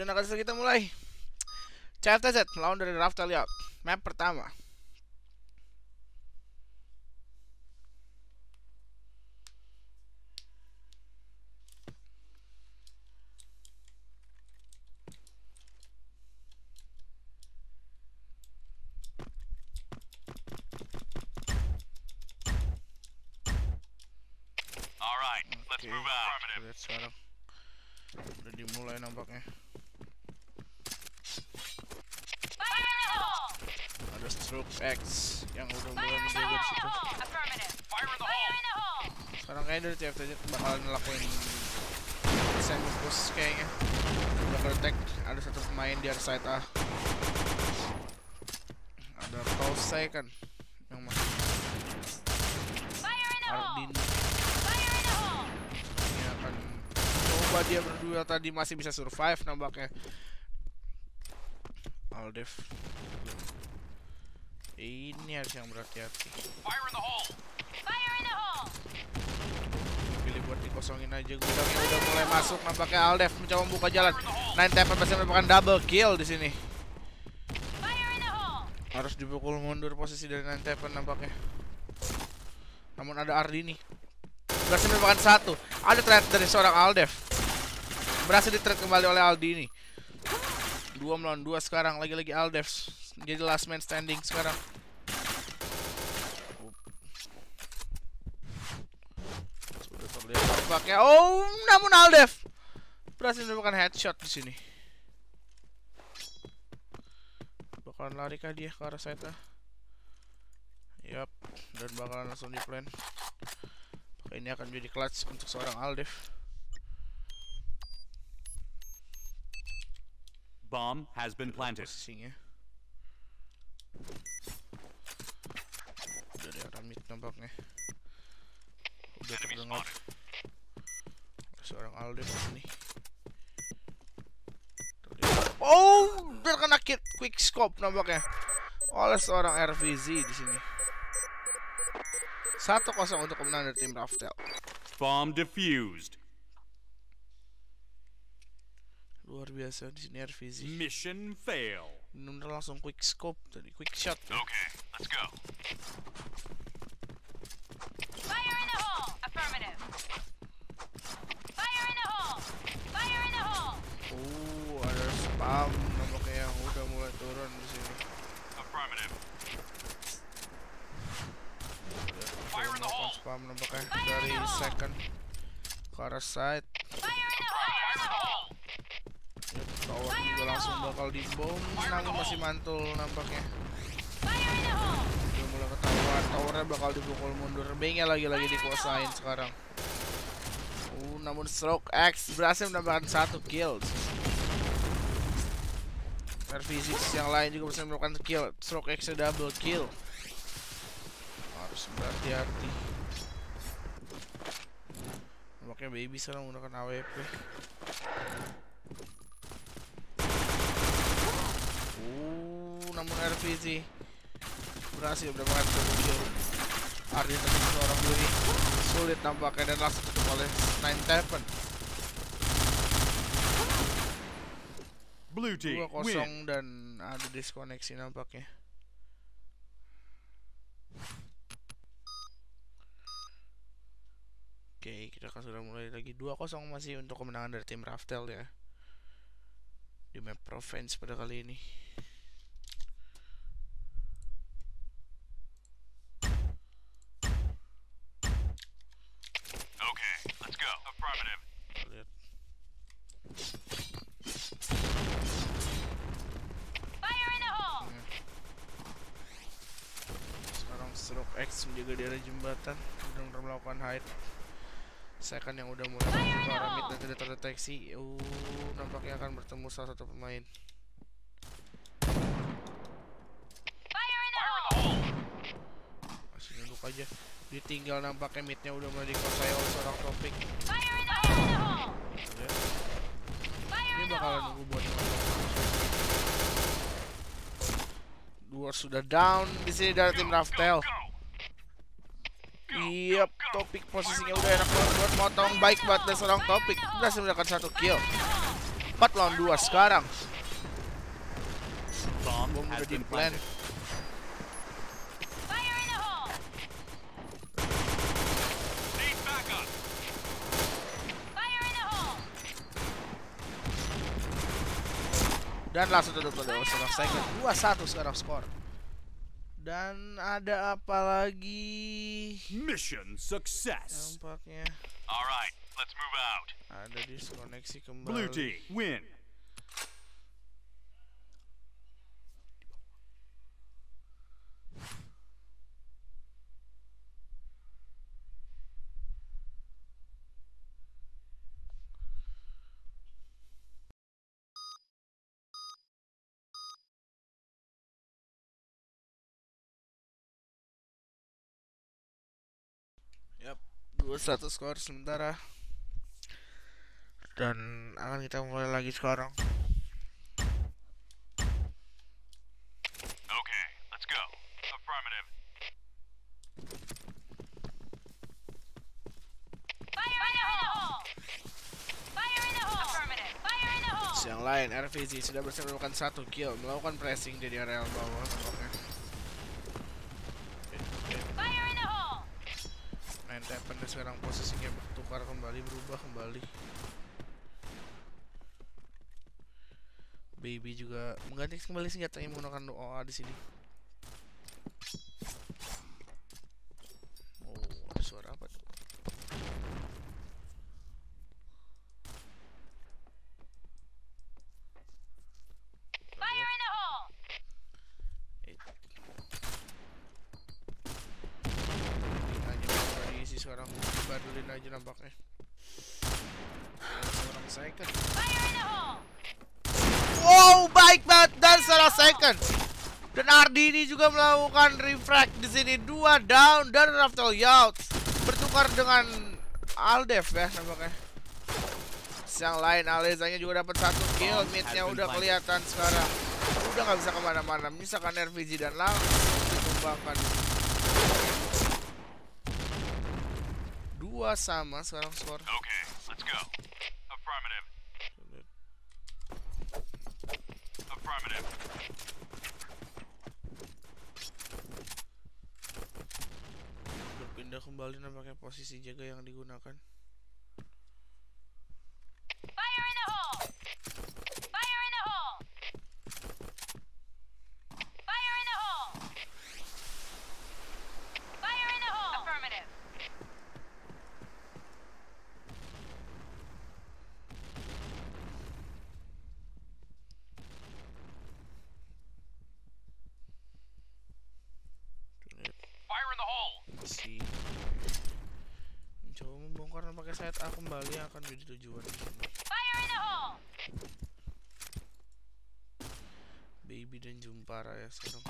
Nah, kita mulai. CFTZ melawan dari Raftel Yacht. Map pertama. Let's move out. Lihat sekarang udah dimulai nampaknya. Ada Stroke X yang udah mulai menjaga di situ. Sekarang kayaknya dari CFTZ bakalan ngelakuin send push kayaknya. Bakal attack. Ada satu pemain di area side A. Ada Tosai kan yang masih Ardin. Ini akan coba dia berdua tadi masih bisa survive nampaknya. Aldev ini harus yang berhati-hati. Pilih buat dikosongin aja gudangnya udah mulai masuk nampaknya. Aldev mencoba membuka jalan. 9-7 pasti merupakan double kill di sini. Harus dipukul mundur posisi dari 9-7 nampaknya. Namun ada Ardini. Berhasil merupakan satu. Ada trade dari seorang Aldev. Berhasil di-trade kembali oleh Aldini. 2 melawan 2 sekarang. Lagi-lagi Aldev jadi last man standing sekarang. Sudah terlihat tampaknya. Oh, namun Aldev berhasil menemukan headshot di sini. Bakalan lari kah dia ke arah side A? Yap, dan bakalan langsung di plan. Ini akan jadi clutch untuk seorang Aldev. Bomb has been planted. Posisinya udah di arah mid nampaknya. Udah terdengar seorang Aldev ini. Oh, terkena quick scope nampaknya oleh seorang RVZ di sini. 1-0 untuk kemenangan dari tim Raftel. Bomb defused. Luar biasa di sini RVZ. Mission fail. Bener langsung quick scope tadi, quick shot. Okay, let's go. Fire in the hole. Affirmative. Fire in the hole. Fire in the hole. Oh, ada spam nampaknya yang udah mulai turun di sini. Affirmative. Melakukan spam nampaknya dari second ke arah side. Tower juga langsung bakal dibom, namun masih mantul nampaknya. Udah mulai ketahuan, towernya bakal dipukul mundur. B-nya lagi-lagi dikuasain sekarang. Namun Stroke X berhasil mendapatkan 1 kill. RVZ yang lain juga berhasil mendapatkan kill. Stroke X double kill. Harus berhati-hati. Nampaknya Baby sekarang menggunakan AWP. Namun RVZ berhasil mendapatkan double kill. Ardin tetap seorang diri. Sulit nampaknya dan langsung tutup oleh 9-7. Blue team 2-0 dan ada diskoneksi nampaknya. Oke, kita akan sudah mulai lagi. 2-0 masih untuk kemenangan dari tim Raftel ya. Di map Provence pada kali ini. Okay, let's go. Affirmative. Lihat. Fire in the hole. Sekarang Stroke X menjaga di area jembatan. Sudah melakukan hide. Second yang udah mulai masuk ke arah mid dan tidak terdeteksi. Nampaknya akan bertemu salah satu pemain. Fire in the hole. Masih nunduk aja. Ditinggal nampaknya midnya udah mulai dikuasai oleh seorang Topik. Fire in the hole. Lihat. Fire Ini in the bakalan hole. nunggu buat dua sudah down di sini dari tim Raftel. Yep, Topik posisinya udah enak banget buat motong. Baik banget dari seorang Topik. Berhasil mendapatkan 1 kill. 4 lawan 2 sekarang. Bomb Bom has udah di been plan. planted. Fire in the hole! Need backup. Fire in the hole! Dan langsung tutup oleh seorang second. 2-1 sekarang skor. Dan ada apa lagi? Mission success. Nampaknya All right, let's move out. ada diskoneksi kembali. Blue team win. Yap, 2-1 skor sementara. Dan akan kita mulai lagi sekarang. Okay, let's go. Affirmative. Fire in the hole! Fire in the hole! Affirmative. Fire in the hole! Yang lain, RVZ sudah berhasil melakukan 1 kill, melakukan pressing di area bawah. Nampaknya. Fire in the hole! Main Tappen sekarang posisinya bertukar kembali, berubah kembali. Baby juga mengganti kembali senjatanya menggunakan OA di sini. Oh, ada suara apa tuh? Fire in the hole! Hanya diisi sekarang badulin aja nampaknya. Seorang second. Fire in the hole! Wow, baik banget dan salah second. Dan Ardini juga melakukan refract di sini, 2 down dan Raftel Yacht bertukar dengan Aldef ya nampaknya. Yang lain Alezanya juga dapat 1 kill, midnya udah kelihatan sekarang. Udah nggak bisa kemana-mana, misalkan RVG dan langsung ditumbangkan. 2 sama sekarang skor. Okay, let's go. Affirmative. Affirmative. Berpindah kembali nampaknya posisi jaga yang digunakan. Fire in the hole! Fire in the hole! Fire in the hole! Fire in the hole! Affirmative. Fire in the hole. Si mencoba membongkar nampaknya side A kembali yang akan menjadi tujuan di sini. Fire in the hole! Baby dan Jumpara ya sekarang.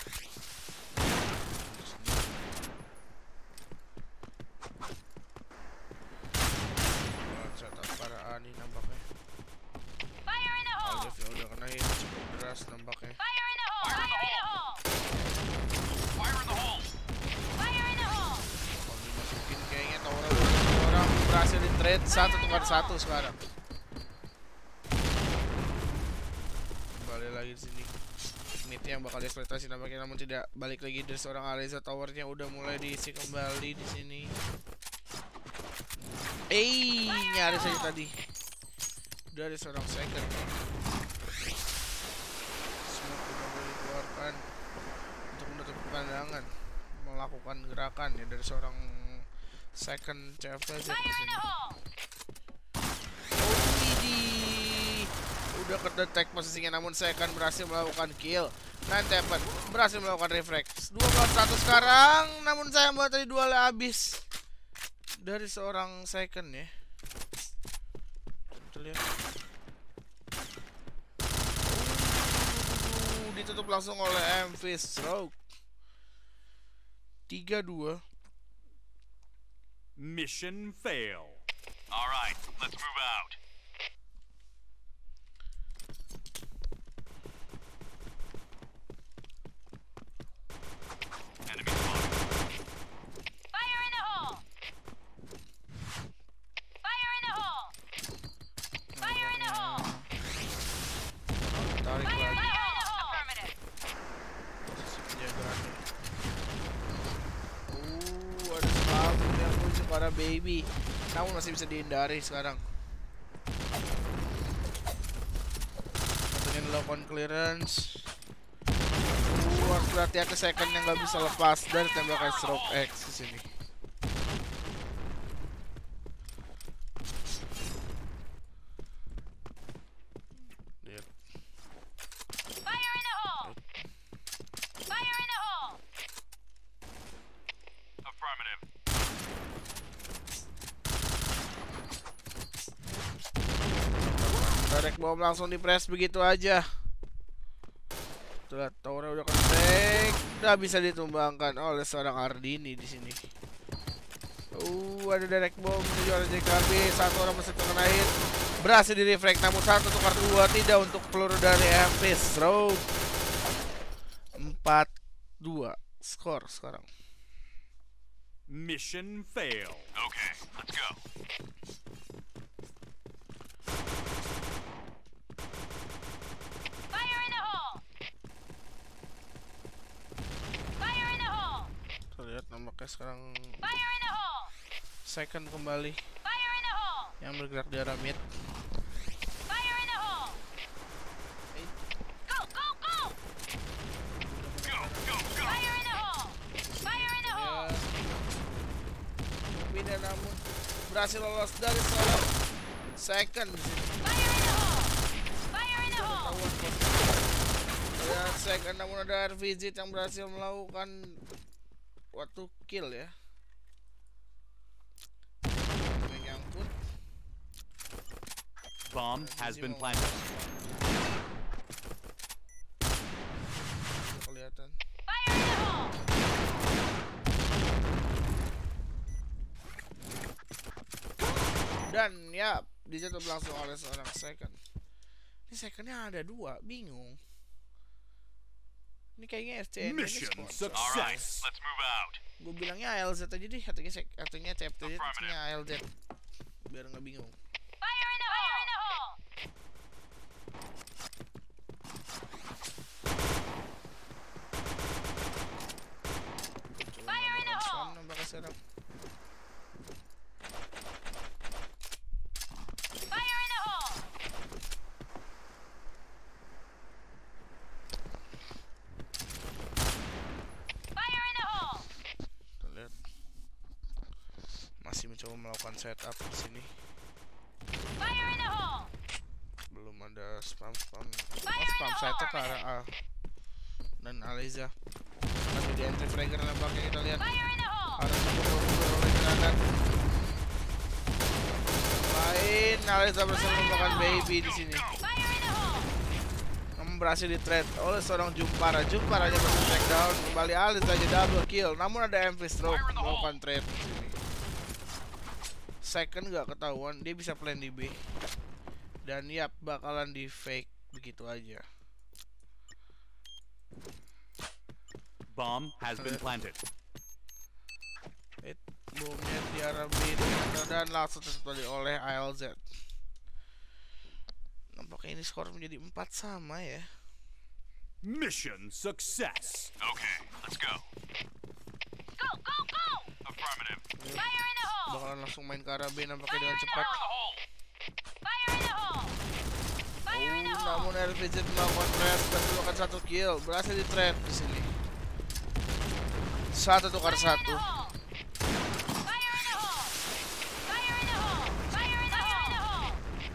Setup para Ani nampaknya. Fire in the hole! Aldef yang udah kena hit cukup deras nampaknya. Fire in the hole! Fire in the hole! Fire in the hole. Fire in the hole! Kalau dimasukin kayaknya orang berhasil di trade 1-1 sekarang. Kembali lagi di sini. Mid yang bakal dieksploitasi nampaknya, namun tidak balik lagi dari seorang Aleza. Towernya udah mulai diisi kembali di sini. Nyaris saja tadi dari seorang second. Smoke udah boleh dikeluarkan untuk menutup pandangan, melakukan gerakan ya dari seorang second CFTZ di Fire in sini. the hole! Udah kedetek posisinya, namun second berhasil melakukan kill. Tappen berhasil melakukan refract. 2 lawan 1 sekarang, namun saya mau tadi dualnya habis dari seorang second ya. Kita lihat. Ditutup langsung oleh MV Stroke. 3-2. Mission fail. All right, let's move out. Enemy spotted. Fire in the hole! Fire in the hole! Fire in the hole! kabur yang muncul para baby. Namun masih bisa dihindari sekarang. Satunya melakukan clearance. Harus berhati-hati second yang nggak bisa lepas dari tembakan stroke X di sini. Fire in the hole! Fire in the hole! Affirmative. Direct bomb langsung di press begitu aja. Tuh, towernya udah ketek, udah bisa ditumbangkan oleh seorang Ardini di sini. Ada direct bomb menuju arah JKB, satu orang masih terkenain. Berhasil di reflect, namun satu tukar dua tidak untuk peluru dari MP Stroke. 4-2 skor sekarang. Mission failed. Okay, let's go. Fire in the hole! Fire in the hole! Kita lihat nampaknya sekarang Fire in the hole! second kembali Fire in the hole! yang bergerak di arah mid. Fire in the hole! Go, go, go! Go, go, go. Fire in the hole! Fire in the hole! Pindah namun berhasil lolos dari seorang second di sini. Fire in the hole! Fire in the hole! Dan second namun ada RVZ yang berhasil melakukan waktu kill ya. Menyangkut. Bomb has been planted. Kelihatan. Fire in the hole! Dan ya dijatuh langsung oleh seorang second. Ini secondnya ada dua, bingung. Ini kayaknya FCN aja Mission sponsor. All right, let's move out. Gue bilangnya ALZ aja deh, artinya CFT aja, artinya ALZ. Biar nggak bingung. Fire in the hole! Fire in the hole! Fire in the hole! Nampaknya sekarang. Fire in the hole! Fire in the hole! Kita lihat. Masih mencoba melakukan setup di sini. Fire in the hole! Belum ada spam. Fire Spam in the saya ke hole! arah A dan Aliza. Masih di entry fragger nampaknya kita lihat. Fire in the hole! Harus dibunuh oleh granat. Lain Aliza berhasil menemukan baby di sini. Fire in the hole! Namun berhasil di trade oleh seorang Jumpara. Jumparanya berhasil take down. Kembali Aliza aja double kill. Namun ada MV Stroke melakukan trade di sini. Second gak ketahuan, dia bisa plan di B. Dan yap, bakalan di fake begitu aja. Bomb has been planted. Bomnya di arah B dan langsung tertutup oleh ALZ. Nampaknya ini skor menjadi 4 sama ya. Mission success. Okay, let's go. Go, go, go! Affirmative. Fire in the hole! Bakalan langsung main ke arah B nampaknya dengan cepat. Fire in the hole! Fire in the hole! Namun RVZ melakukan trade dan melakukan satu kill. Berhasil di trade di sini. Satu tukar Fire in the satu. hole! Fire in the hole! Fire in the hole! Fire in the hole!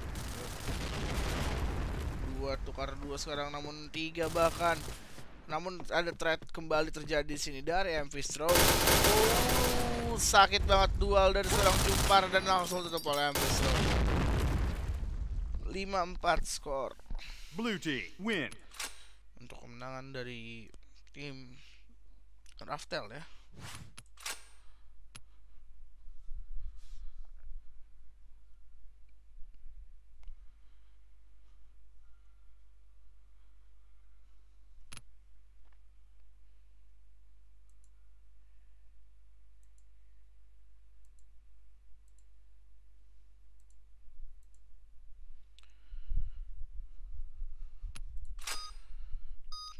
Dua tukar dua sekarang, namun tiga bahkan. Namun ada trade kembali terjadi di sini dari MV Stroke. Sakit banget dual dari seorang Jumpar dan langsung tutup oleh MV Stroke. 5-4 skor Blue team win. untuk kemenangan dari tim Raftel ya.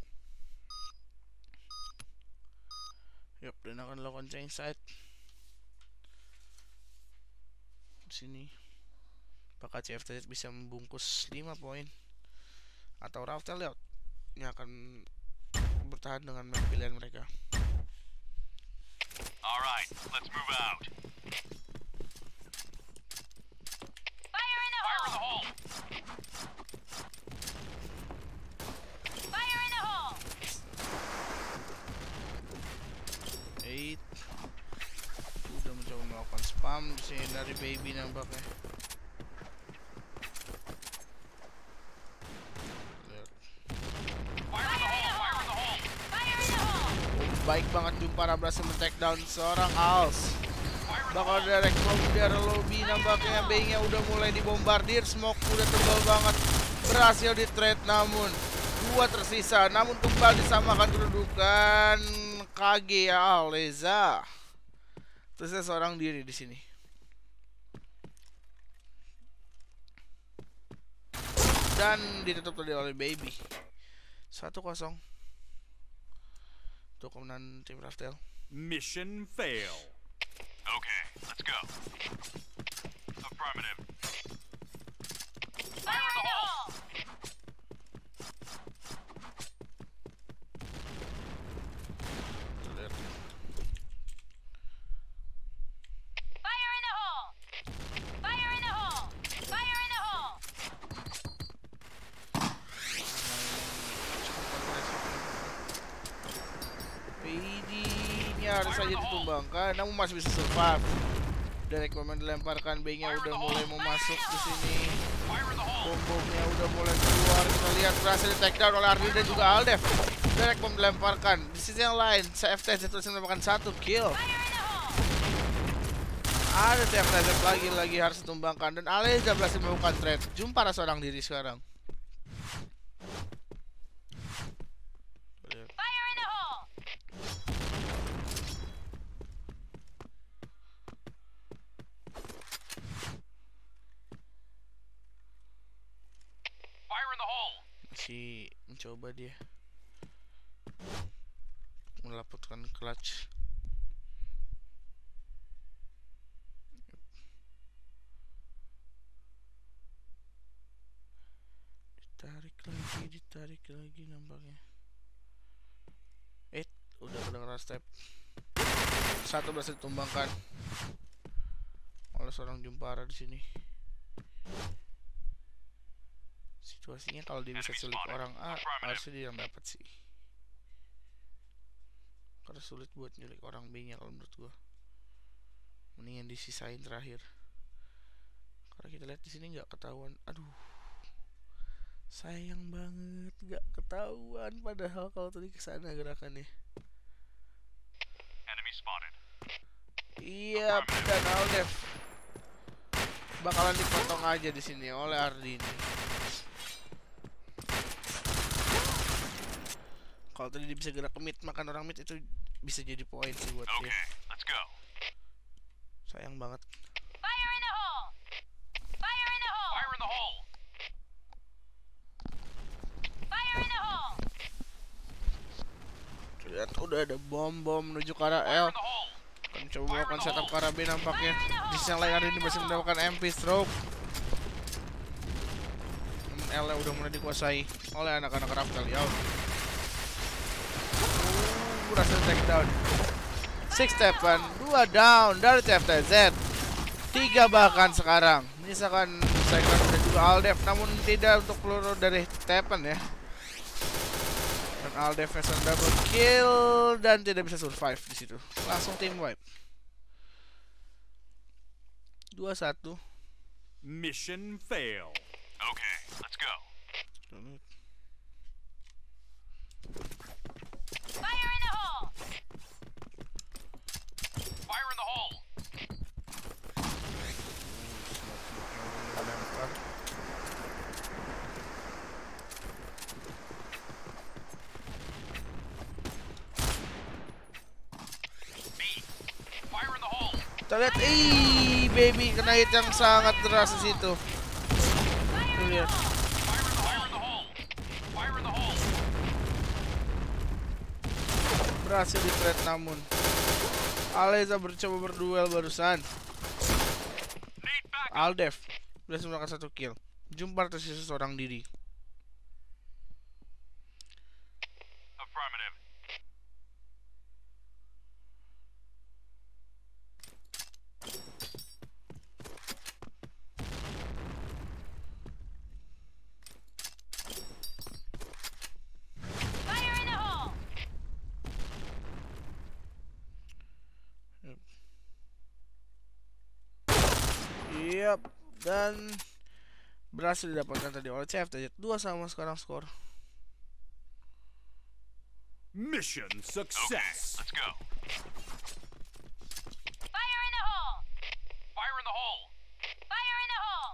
Yup, dan akan lakukan change side. Di sini apakah CFTZ bisa membungkus 5 poin atau Raftel Layout yang akan bertahan dengan map pilihan mereka. Alright, let's move out. Fire in the Fire in the hole! hole! Fire in the hole! 8 udah mencoba melakukan spam di sini dari baby nampaknya. Lihat. Fire in the hole! Fire in the hole! Fire in the hole! Baik banget Jumpara berhasil men-take down seorang Als. Bakal direct bomb dari lobby, nampaknya B-nya udah mulai dibombardir. Smoke udah tebal banget, berhasil di trade namun 2 tersisa. Namun kembali disamakan kedudukan KG ya Aleza. Tersisa seorang diri di sini. Dan ditutup tadi oleh Baby. 1-0 untuk kemenangan tim Raftel. Mission fail. Okay, let's go. Affirmative. Fire in the hole! Lihat. Fire in the hole! Fire in the hole! Fire in the hole! PD-nya harus saja ditumbangkan, namun masih bisa survive. Direct bomb dilemparkan, B-nya udah mulai mau masuk di sini. Bom-bomnya udah mulai keluar. Kita lihat berhasil di take down oleh Ardi dan juga Aldef. Direct bomb dilemparkan. Di sisi yang lain, CFTZ terus mendapatkan 1 kill. Fire in the hole! Ada CFTZ lagi harus ditumbangkan dan Aleza berhasil melakukan trade. Jumpara seorang diri sekarang. Fire in the hole! Fire in the hole! Masih mencoba dia mendapatkan clutch. Ditarik lagi nampaknya. Udah kedengeran step. 1 berhasil ditumbangkan oleh seorang Jumpara di sini. Situasinya kalau dia bisa culik orang A, harusnya dia yang dapat sih. Karena sulit buat nyulik orang B-nya kalau menurut gua. Mendingan disisain terakhir. Karena kita lihat di sini nggak ketahuan. Aduh. Sayang banget nggak ketahuan, padahal kalau tadi kesana gerakannya. Enemy spotted. Iya, dan Aldef bakalan dipotong aja di sini oleh Ardini. Kalau tadi dia bisa gerak ke mid, makan orang mid, itu bisa jadi poin sih buat dia. Okay, let's go. Sayang banget. Fire in the hole! Fire in the hole! Fire in the hole! Fire in the hole! Lihat udah ada bom menuju ke arah L. Fire in the hole! Akan coba melakukan setup ke arah B nampaknya. Di sisi yang lain Ardini masih mendapatkan MP stroke. L nya udah mulai dikuasai oleh anak-anak Raftel Layout. Berhasil take down. 6-7, 2 down dari CFTZ. 3 bahkan sekarang. Menyisakan Cyclone dan juga Aldef, namun tidak untuk peluru dari Tepen ya. Dan Aldef hasil double kill dan tidak bisa survive di situ. Langsung team wipe. 2-1. Mission fail. Okay, let's go. Fire in the hole! Fire in the hole! Lempar. B. Fire in the hole! Kita lihat, Baby kena hit yang sangat deras di situ. Tuh lihat. Fire in the hole! Fire in the hole! Berhasil di trade namun Aleza mencoba berduel barusan. Need Aldev berhasil mendapatkan 1 kill. Jumpar tersisa seorang diri. Affirmative. Fire in the hole! Yap, dan berhasil didapatkan tadi oleh CFTZ. 2 sama sekarang skor. Mission success. Let's go. Fire in the hole! Fire in the hole. Fire in the hole!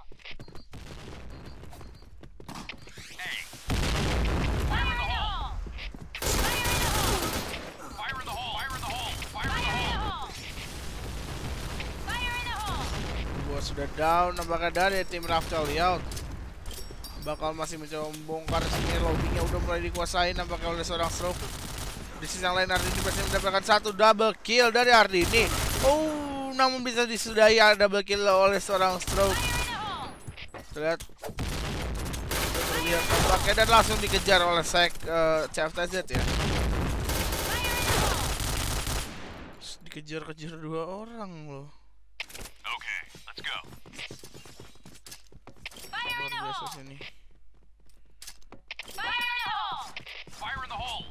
Hey. Fire in the hole! Fire in the hole! Fire in the hole. Fire in the hole. Fire in Fire the in the hole. hole! Fire in the hole! Dua sudah down, nampaknya dari tim Raftel Yacht bakal masih mencoba membongkar sini. Lobbynya udah mulai dikuasai nampaknya oleh seorang Stroke. Di sisi yang lain Ardini berhasil mendapatkan 1 double kill dari Ardini. Oh, namun bisa disudahi double kill oleh seorang Stroke. Terlihat nampaknya dan langsung dikejar oleh CFTZ ya. Dikejar-kejar 2 orang loh. Okay, let's go. Luar biasa sini. Fire in the hole! Fire in the hole.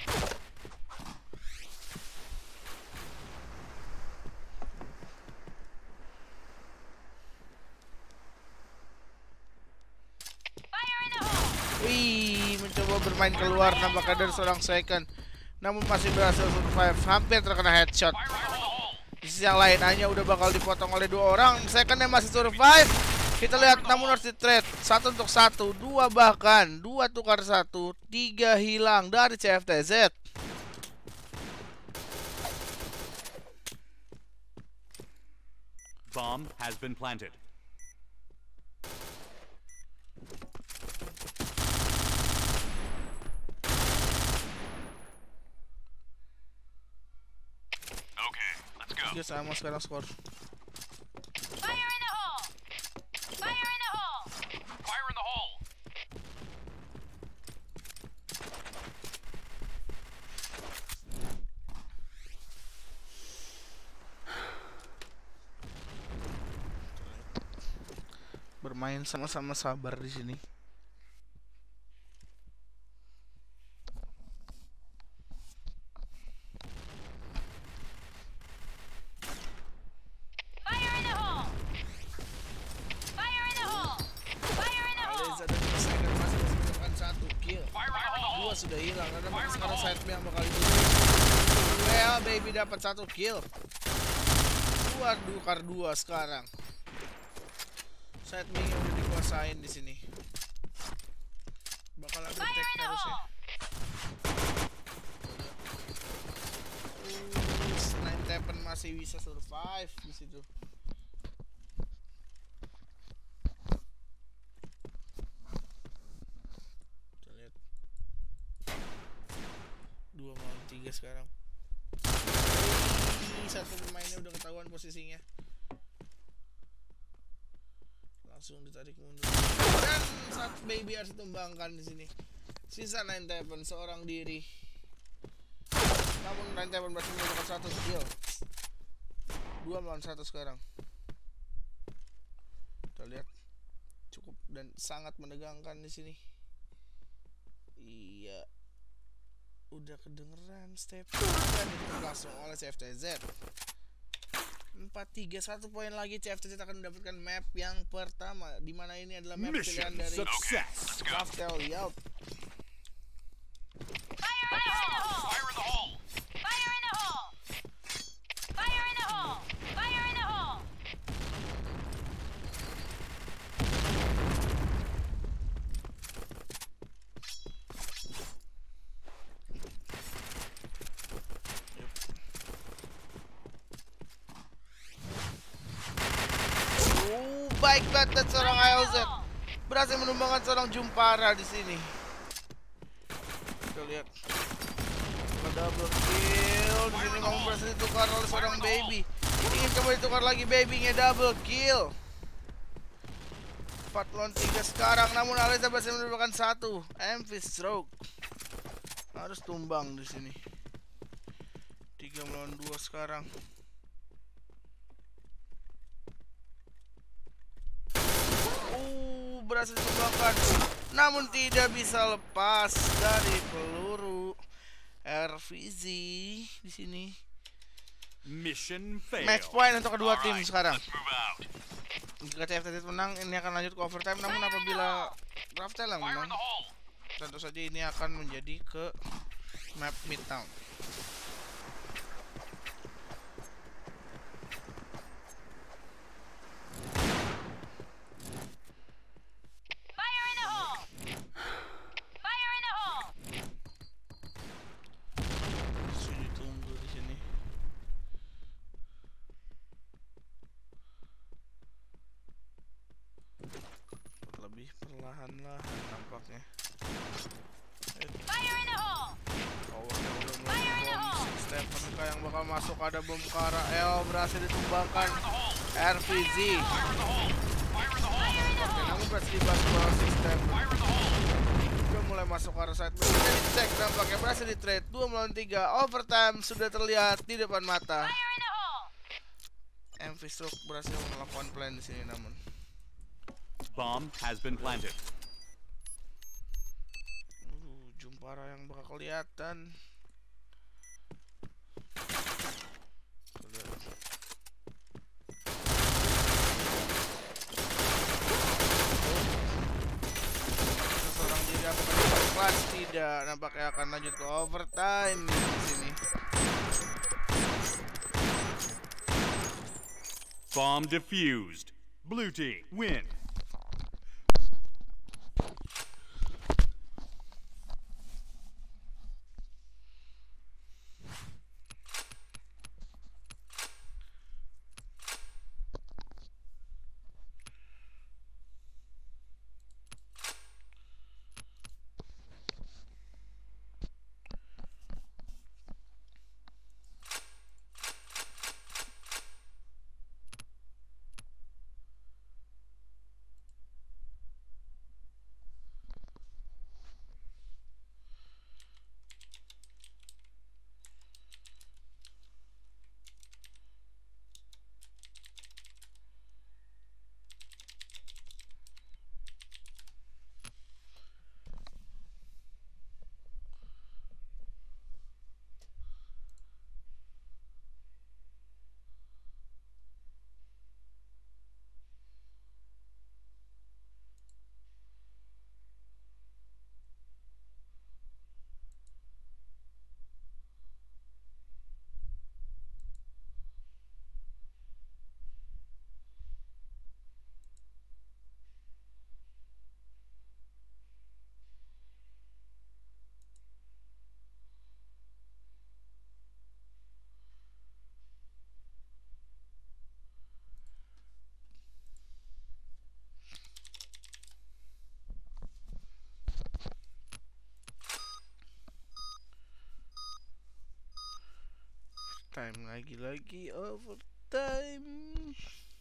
Fire in the hole! Wih, mencoba bermain keluar nampaknya dari seorang second. Namun masih berhasil survive, hampir terkena headshot. Fire in the hole. Di sisi yang lain hanya udah bakal dipotong oleh 2 orang. Secondnya masih survive. Kita lihat namun harus di trade 1 untuk 1, 2 bahkan 2 tukar 1, 3 hilang dari CFTZ. Bomb has been planted. Okay, let's go. 3 sama sekarang skor. Fire in the hole! Fire in the hole! Fire in the hole. Bermain sama-sama sabar di sini. Fire in the hole! Fire in the hole! Fire in the hole! Aleza dan second masih mendapatkan 1 kill. Fire in the hole. 2 sudah hilang karena sekarang side yang bakal itu. Well, baby dapat 1 kill. 2 tukar 2 sekarang. Side B yang udah dikuasain di sini. Bakal ada Fire attack in the harusnya. hole! Nine Tapen masih bisa survive di situ. Kita lihat 2 lawan 3 sekarang. Satu pemainnya udah ketahuan posisinya. Langsung ditarik mundur. Dan saat baby harus ditumbangkan di sini. Sisa 9 Tapen seorang diri. Namun 9 Tapen berhasil mendapatkan 1 kill. 2 melawan 1 sekarang. Kita lihat cukup dan sangat menegangkan di sini. Iya. Udah kedengeran step dan itu langsung oleh CFTZ. 4-3, 1 poin lagi. CFTZ akan mendapatkan map yang pertama, di mana ini adalah map pilihan dari Raftel Yacht. Fire in the hole! Fire in the hole. Fire in the hole! Fire in the hole! Fire in the hole! Baik banget seorang ALZ berhasil menumbangkan seorang Jumpara di sini. Kita lihat double kill di sini, kamu berhasil ditukar oleh seorang baby. Ingin kembali ditukar lagi, babynya double kill. 4 lawan 3 sekarang, namun Alisa berhasil mendapatkan 1. MV Stroke harus tumbang di sini. 3 melawan 2 sekarang. Berhasil ditumbangkan, namun tidak bisa lepas dari peluru RVZ di sini. Mission failed. Match point untuk kedua tim Alright, sekarang. let's move out. Jika TFT menang, ini akan lanjut ke overtime. Namun apabila Graftel yang Fire menang, in the hole. tentu saja ini akan menjadi ke map Midtown. Fire in the hole! Fire in the hole! Sudah tunggu di sini. Lebih perlahan-lahan nampaknya. Fire in the hole! Powernya udah mulai bom. Stephen K yang bakal masuk, ada bom ke arah L, berhasil ditumbangkan RVZ. Oke, namun berhasil dibantu oleh sistem. Udah mulai masuk ke arah side. Berhasil dicek, nampaknya berhasil di trade 2 melawan 3. Overtime sudah terlihat di depan mata. Fire in the hole! MV Stroke berhasil melakukan plan di sini namun. Bomb has been planted. Jumpara yang bakal kelihatan. Seorang diri apakah di kelas tidak, nampaknya akan lanjut ke overtime di sini. Bomb defused. Blue team win. Time lagi-lagi overtime.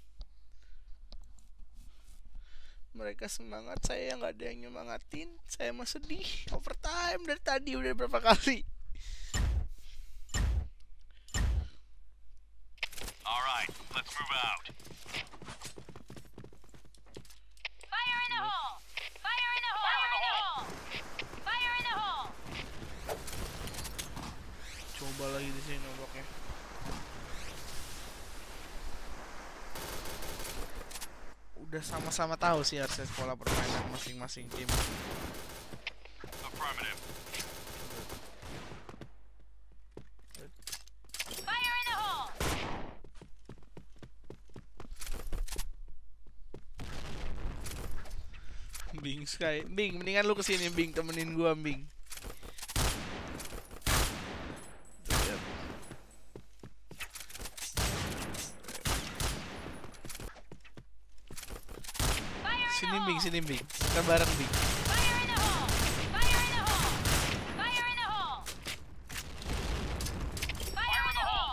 Mereka semangat, saya nggak ada yang nyemangatin. Saya mah sedih. Overtime dari tadi udah berapa kali. Alright, let's move out. Fire in the hole! Fire in the hole! Fire in the hole! Fire in the hole! Coba lagi di sini nampaknya. Udah sama-sama tahu sih harusnya pola permainan masing-masing tim. Affirmative. Fire in the hole! Bing Sky, Bing, mendingan lu kesini Bing, temenin gua Bing. Sini Bing, sini Bing, kita bareng Bing. Fire in the hole! Fire in the hole! Fire in the hole! Fire in the hole!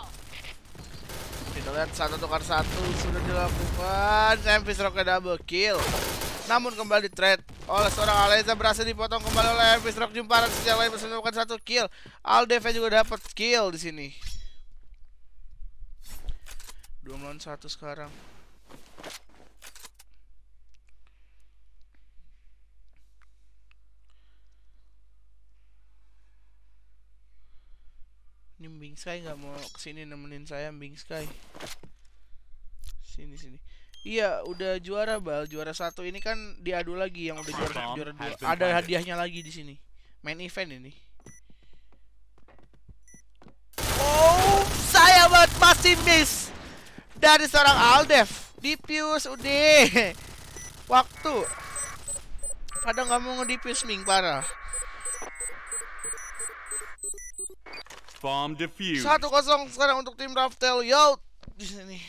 Kita lihat 1 tukar 1 sudah dilakukan. MV Stroke double kill. namun kembali trade oleh seorang Aleza, berhasil dipotong kembali oleh Elvis. Rock Jumparan sisi yang lain berhasil mendapatkan 1 kill. Aldef juga dapat kill di sini. 2 lawan 1 sekarang. Ini Bing Sky nggak mau kesini nemenin saya, Bing Sky. Sini. Iya, udah juara Bal, juara 1 ini kan diadu lagi yang udah juara 2. Ada hadiahnya lagi di sini. Main event ini. Oh, saya masih miss dari seorang Aldef. Diffuse udah. Waktu. Pada nggak mau nge-diffuse Ming, parah. Bomb defused. 1-0 sekarang untuk tim Raftel Youth di sini.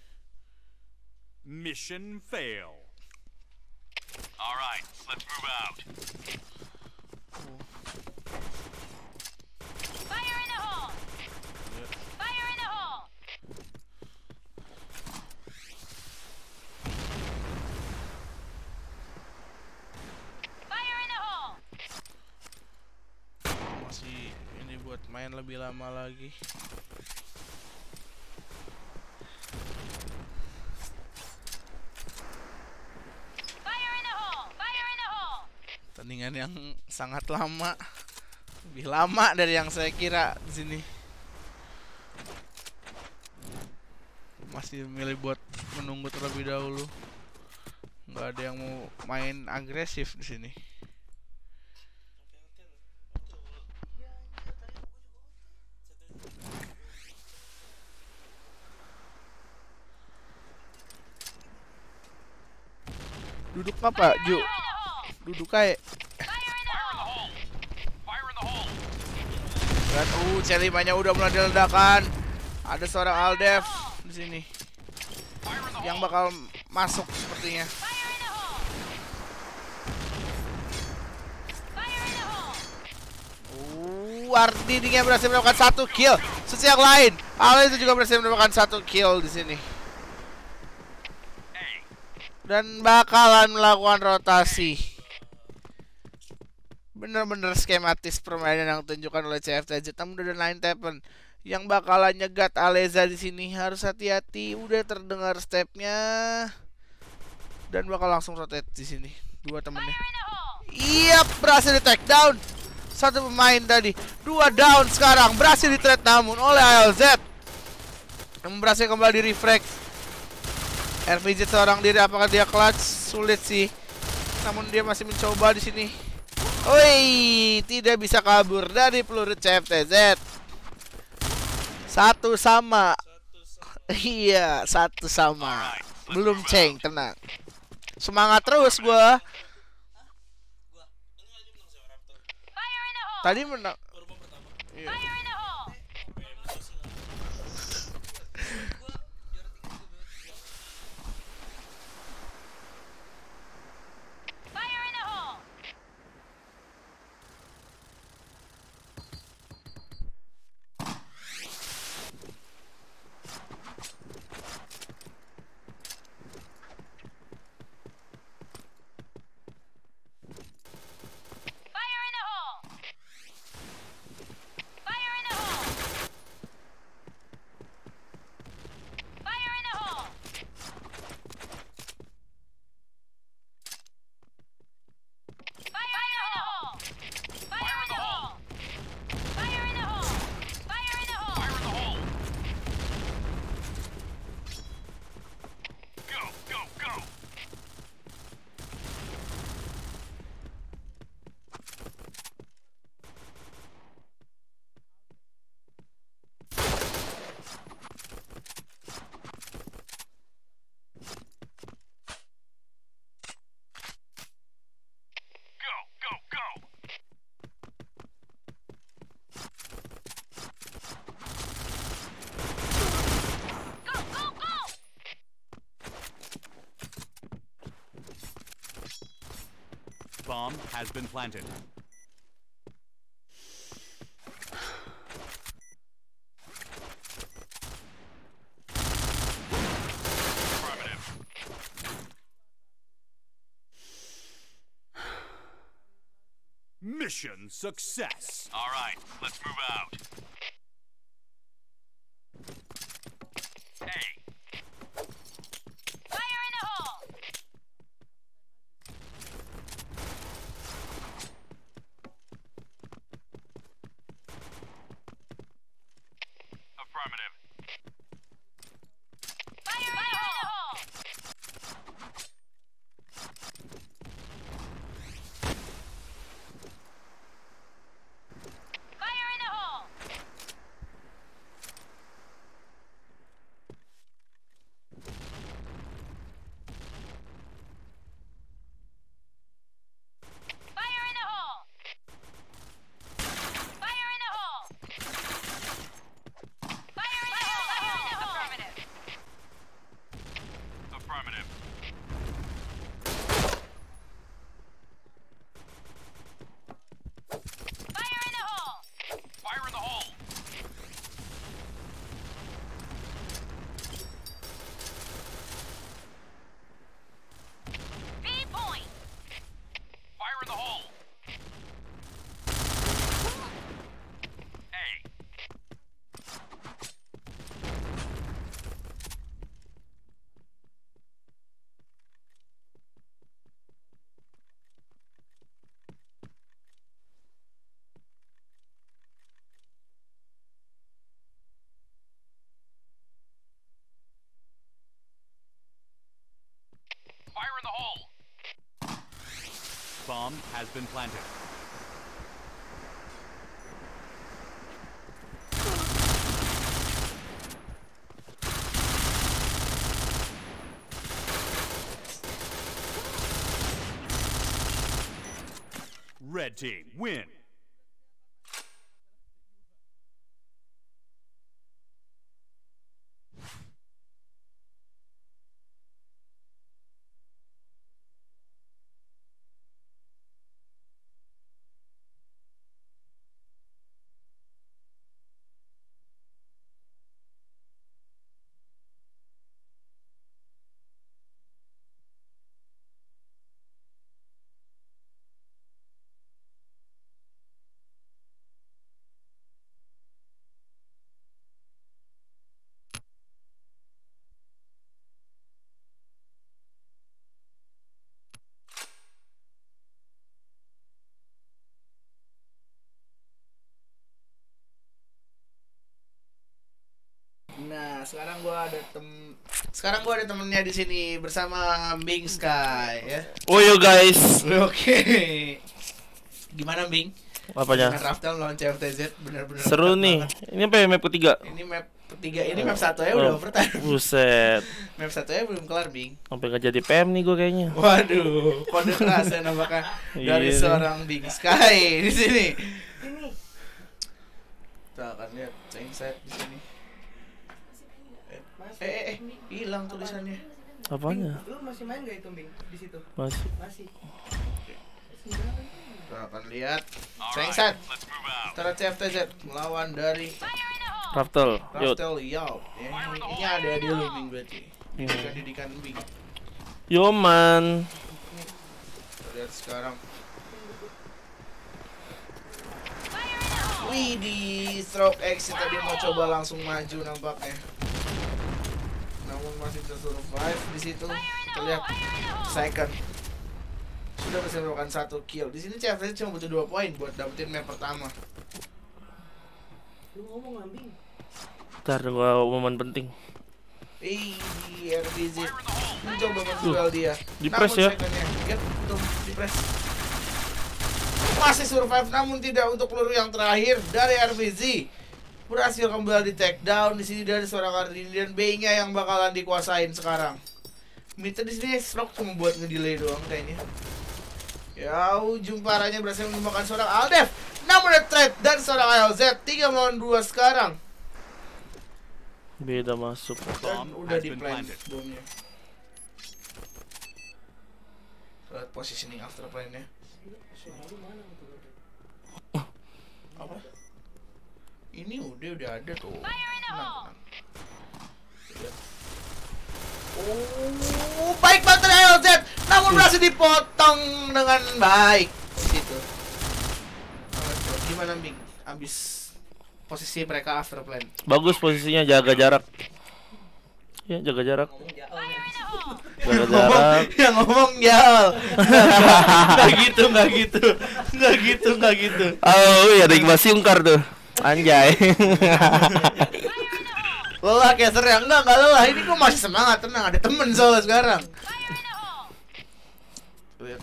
Mission fail. All right, let's move out. Fire in the hole! Fire in the hole! Fire in the hole! Masih ini buat main lebih lama lagi. Pertandingan yang sangat lama, lebih lama dari yang saya kira di sini. Masih milih buat menunggu terlebih dahulu. Nggak ada yang mau main agresif di sini. Duduk apa, Ju? Duduk kayak. Dan C5-nya udah mulai diledakan. Ada seorang Aldef di sini yang bakal masuk sepertinya. Ardininya berhasil mendapatkan 1 kill. Sisi yang lain, Alez itu juga berhasil mendapatkan 1 kill di sini. Dan bakalan melakukan rotasi. Bener-bener skematis permainan yang ditunjukkan oleh CFTZ. Namun udah 9-7 yang bakalan nyegat Aleza di sini. Harus hati-hati. Udah terdengar stepnya. Dan bakal langsung rotate di sini. 2 temennya. Iya, berhasil di take down. 1 pemain tadi. 2 down sekarang. Berhasil di trade namun oleh ALZ. Yang berhasil kembali di refresh. RVZ seorang diri, apakah dia clutch? Sulit sih. Namun dia masih mencoba di sini. Oi, tidak bisa kabur dari peluru CFTZ. 1 sama. Iya, 1 sama. Belum ceng, tenang. Semangat terus gua. Tadi menang. Iya. Bomb has been planted. Affirmative. Mission success. All right, let's move out. Hey. Fire in the hole! Affirmative. Fire in the hole! Fire in the hole! Fire in the hole! Fire in the hole! Fire in the hole! Affirmative. Affirmative. Fire in the hole! Fire in the hole. B point! Fire in the hole. A. Fire in the hole. Bomb has been planted. Red team win. Nah, sekarang gua ada temennya di sini bersama Bing Sky ya. Oh yo guys, Oke. Gimana Bing? apanya? Dengan Raftel lawan CFTZ benar-benar Seru ketat nih. banget. Ini apa ya map ketiga? Ini map ketiga, ini map satu ya udah Oh, overtime. Buset, Map satu ya belum kelar Bing. sampai nggak jadi PM nih gue kayaknya. Waduh, kode keras ya nampaknya dari Iya. seorang Bing Sky di sini. Kita akan lihat set di sini. Hilang tulisannya. Apanya? Lu masih main gak itu, Bing? Di situ? Masih. Masih. Kita akan lihat Alright, set let's move out. antara CFTZ melawan dari Fire in the hole! Raftel, yuk. Raftel Yao. Ya, ini ada di lu Bing berarti. Ini bukan didikan Bing. Yo man. Kita lihat sekarang. Fire in the hole! Wih, di stroke exit tadi mau coba langsung maju nampaknya. Namun masih bisa survive di situ. Terlihat second sudah bisa melakukan 1 kill. Di sini CFTZ cuma butuh 2 poin buat dapetin map pertama. Lu ngomong lah, Bing. Ntar gua momen penting. Di RBZ mencoba menjual dia. Di press ya. Secondnya, get tuh di press. Masih survive namun tidak untuk peluru yang terakhir dari RBZ. Berhasil kembali di take down di sini dari seorang Ardian B-nya yang bakalan dikuasain sekarang. Mita di sini stroke cuma buat ngedelay doang kayaknya. Ya, ujung parahnya berhasil menemukan seorang Aldef. Namun ada trade dan seorang ALZ 3 melawan 2 sekarang. Beda masuk. Dan Bomb udah has di been plan planted. bomnya. Lihat positioning after plan-nya. Suara lu mana tuh? Apa? Ini udah ada tuh. Fire in the hole! Tenang. Oh, baik banget dari LZ, namun berhasil dipotong dengan baik di situ. gimana Bing? Abis posisi mereka after plan. Bagus posisinya, jaga jarak. Ya, jaga jarak. Ngomong jauh. Fire in the hole! Jaga jarak. Yang ngomong jal. Nggak gitu. Oh, iya ada Iqbal Siungkar tuh. Anjay. Lelah caster ya? Enggak lelah. Ini gua masih semangat, tenang. Ada temen soalnya sekarang. Fire in the hole! Lihat.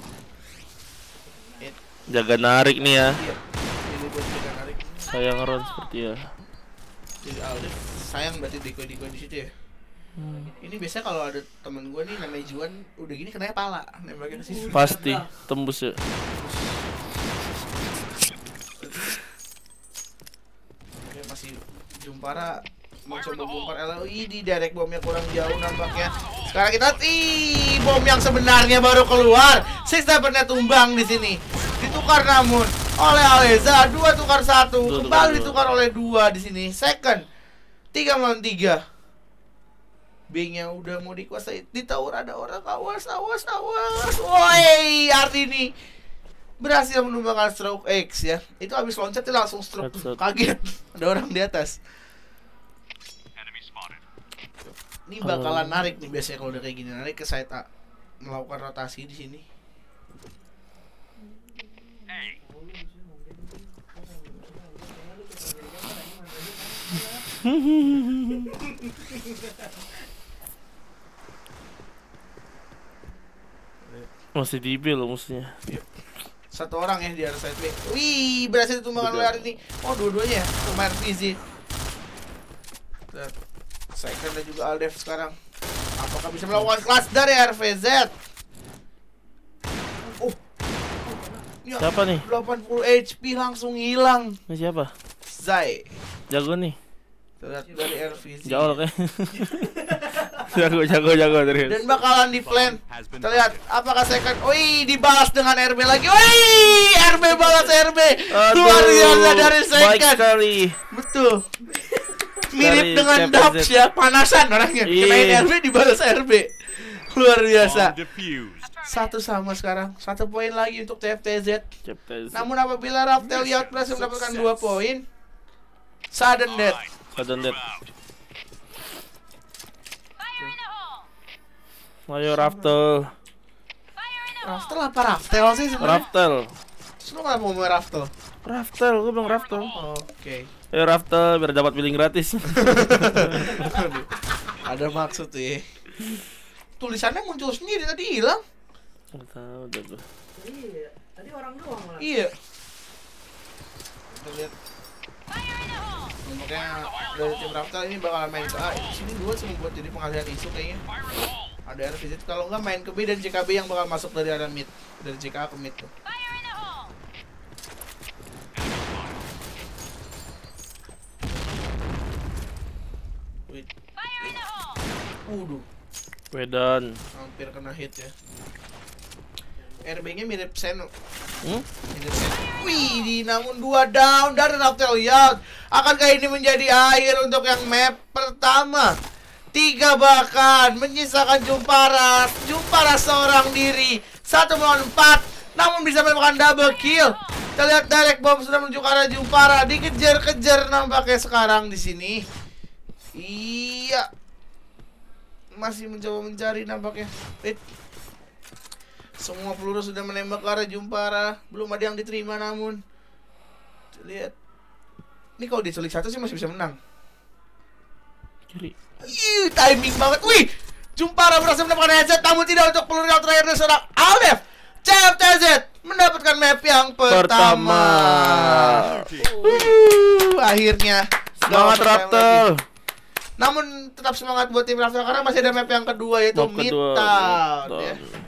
Jaga narik nih ya. Iya. Ini buat jaga narik. Sayang Ron seperti ya. Jadi Aldif sayang berarti Diko di situ ya. Ini biasanya kalau ada temen gue nih namanya Juan udah gini kenanya pala nembaknya ke sini. Pasti tembus ya. Oke, masih Jumpara mau coba bongkar LOI di direct bomnya kurang jauh nampaknya. Sekarang kita bom yang sebenarnya baru keluar. Six Snipernya tumbang di sini. Ditukar namun oleh Aleza 2 tukar 1. Kembali ditukar oleh 2 di sini. Second 3 melawan 3. Bingnya udah mau dikuasai. Di tower ada orang. Awas. Woi, Ardini berhasil menumbangkan stroke X ya. Itu habis loncat dia langsung stroke. Headshot. Kaget. Ada orang di atas. Enemy spotted. Ini bakalan narik nih biasanya kalau udah kayak gini, narik ke side A. Melakukan rotasi di sini. Hey, Masih di B loh musuhnya. Satu orang ya di arah side B. Wih, berhasil ditumbangkan oleh ini. Oh, dua-duanya lumayan easy. Second dan juga Aldef sekarang. Apakah bisa melakukan kelas dari RVZ? Oh. Ya, Siapa nih? 80 HP langsung hilang. Ini siapa? Zai. Jago nih. Terlihat dari RVZ. Jauh kayak. jago terus. Dan bakalan di plan. has been Kita lihat apakah second. Wih, dibalas dengan RB lagi. Wih, RB balas RB. Luar biasa dari Baik second. sekali. Betul. Mirip Dari dengan CPZ. Dubs ya, panasan orangnya. Iya. Kenain RB dibalas RB. Luar biasa. bomb defused. Satu sama sekarang. 1 poin lagi untuk TFTZ. Cepet. Namun apabila Raftel Yacht berhasil mendapatkan 2 poin, sudden death. Sudden death. Fire in the hole! Ayo Raftel. Fire in the hole! Raftel apa Raftel sih sebenarnya? Raftel. Terus lu kenapa ngomong Raftel? Raftel, gue bilang Raftel. Oke. Ayo Raftel biar dapat billing gratis. Ada maksud tuh ya. Tulisannya muncul sendiri tadi hilang. Enggak tahu udah gue. Iya, tadi orang doang malah. Iya. Kita lihat. Fire in the hole! Makanya dari tim Raftel ini bakalan main ke A. Sini dua cuma buat jadi pengalihan isu kayaknya. Ada RVZ kalau nggak main ke B dan JKB yang bakal masuk dari arah mid, dari JKA ke mid tuh. Fire in the hole! Wait. Fire in the hole! Waduh, Wedan. hampir kena hit ya. RB-nya mirip Seno. Mirip Seno. Wih, namun 2 down dari Raftel Yacht. Akankah ini menjadi akhir untuk yang map pertama? 3 bahkan menyisakan Jumpara seorang diri 1 melawan 4, namun bisa mendapatkan double kill. Kita lihat direct bomb sudah menuju ke arah Jumpara, dikejar-kejar nampaknya sekarang di sini. Iya, masih mencoba mencari nampaknya. Semua peluru sudah menembak ke arah Jumpara, belum ada yang diterima namun. Kita lihat. Ini kalau diculik 1 sih masih bisa menang. Kiri. Ih, timing banget. Wih, Jumpara berhasil mendapatkan headset, namun tidak untuk peluru yang terakhir dari seorang Aldef. CFTZ mendapatkan map yang pertama. Akhirnya Semangat dapat Raftel. lagi. Namun tetap semangat buat tim Raftel karena masih ada map yang kedua yaitu Map kedua, Midtown Midtown. ya.